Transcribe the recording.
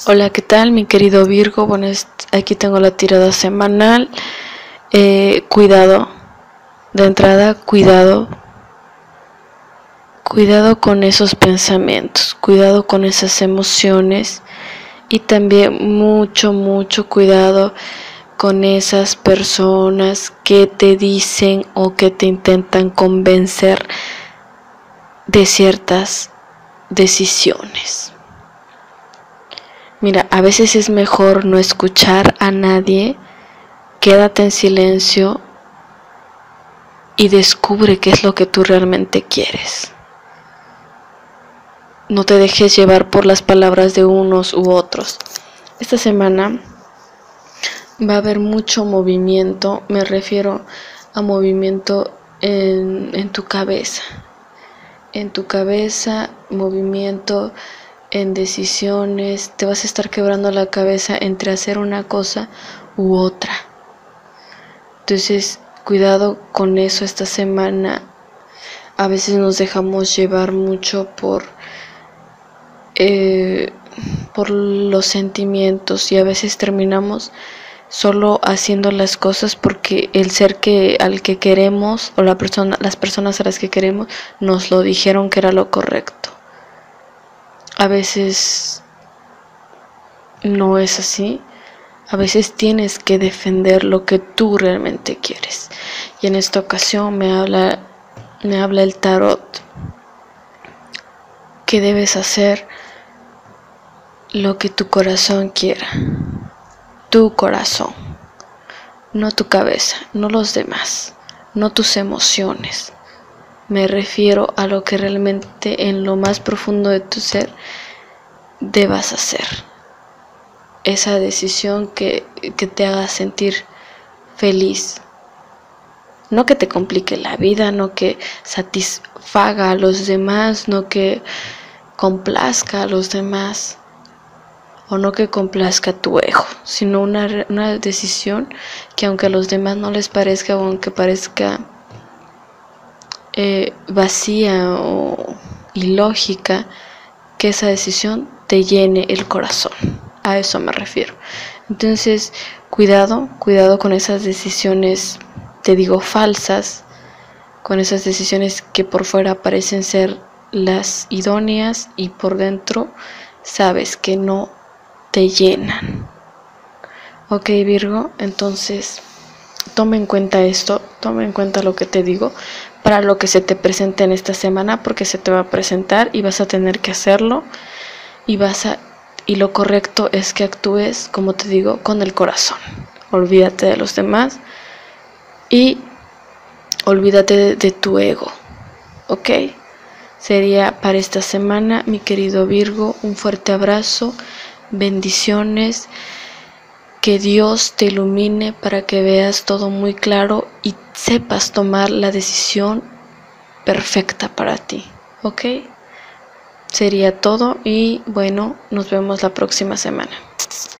Hola, ¿qué tal, mi querido Virgo? Bueno, aquí tengo la tirada semanal. Cuidado, de entrada, cuidado con esos pensamientos, cuidado con esas emociones y también mucho cuidado con esas personas que te dicen o que te intentan convencer de ciertas decisiones. Mira, a veces es mejor no escuchar a nadie, quédate en silencio y descubre qué es lo que tú realmente quieres. No te dejes llevar por las palabras de unos u otros. Esta semana va a haber mucho movimiento, me refiero a movimiento en tu cabeza. En tu cabeza, movimiento en decisiones, te vas a estar quebrando la cabeza entre hacer una cosa u otra. Entonces, cuidado con eso esta semana. A veces nos dejamos llevar mucho por los sentimientos y a veces terminamos solo haciendo las cosas porque el ser al que queremos o las personas a las que queremos nos lo dijeron que era lo correcto. A veces no es así. A veces tienes que defender lo que tú realmente quieres. Y en esta ocasión me habla el tarot que debes hacer lo que tu corazón quiera. Tu corazón, no tu cabeza, no los demás, no tus emociones. Me refiero a lo que realmente en lo más profundo de tu ser debas hacer. Esa decisión que te haga sentir feliz. No que te complique la vida, no que satisfaga a los demás, no que complazca a los demás o no que complazca tu ego, sino una decisión que aunque a los demás no les parezca o aunque parezca vacía o ilógica, que esa decisión te llene el corazón. A eso me refiero. Entonces, cuidado con esas decisiones, te digo, falsas, con esas decisiones que por fuera parecen ser las idóneas y por dentro sabes que no te llenan. Ok, Virgo, entonces toma en cuenta esto, toma en cuenta lo que te digo para lo que se te presente en esta semana, porque se te va a presentar y vas a tener que hacerlo y lo correcto es que actúes, como te digo, con el corazón. Olvídate de los demás y olvídate de tu ego, ¿ok? Sería para esta semana, mi querido Virgo, un fuerte abrazo, bendiciones, que Dios te ilumine para que veas todo muy claro y sepas tomar la decisión perfecta para ti, ¿ok? Sería todo y bueno, nos vemos la próxima semana.